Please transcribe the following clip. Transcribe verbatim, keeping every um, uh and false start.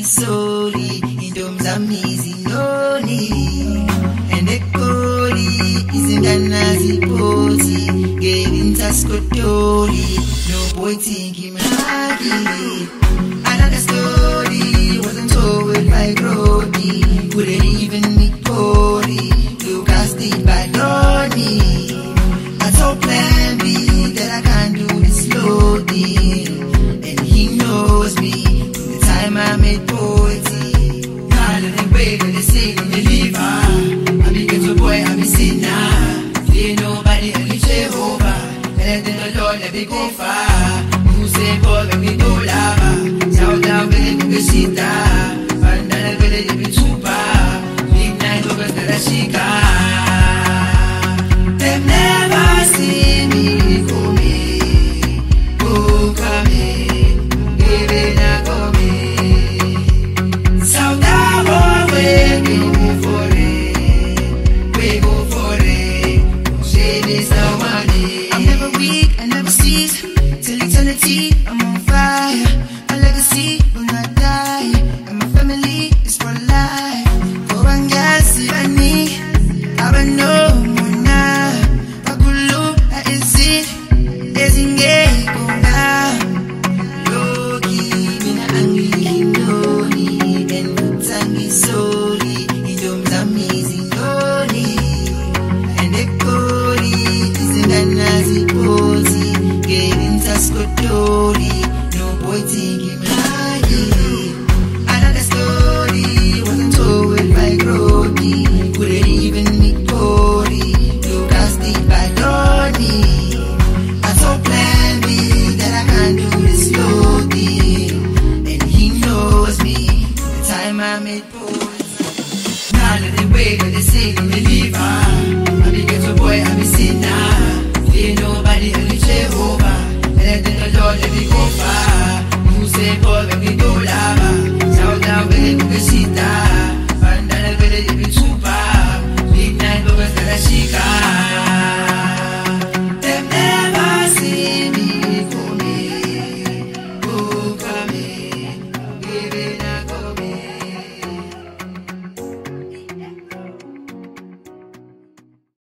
solely in terms of easy no need. And the Koli isn't that nazi posy, getting tascotori. No boy think him lucky. Another story wasn't told by Brody, couldn't even meet Cody. Lucas did by Donnie. I told Plan B that I can't do this loading, and he knows me. I made poetry. Now let them wait, let them say, let me leave her. I be ghetto boy, I be sinner. Fear nobody, only Jehovah. Let them the Lord, let me go far. You say, boy, let me do lava. Shout out, let me go shita. Bandana, let me be tupa. Midnight, over the shika. Them never see me coming. Go coming. Baby, now go me. We go for it, we go for it. Shade is no money. I'm never weak, I never cease. Till eternity, I'm on fire. My legacy will not die, and my family is for life. Go and gas if I need. I will know Mona. Bagulu, I is it. Is in gay, go now. Loki, mina angry, hindoni, and putangi so. No boy think him lucky. Another story wasn't told by Brody, couldn't even meet Cody. Lucas did by Donnie. I told Plan B that I can't do this loading, and he knows me. The time I made poetry. Now let them wait, let them say, let me leave her. I be ghetto boy, I be sinner.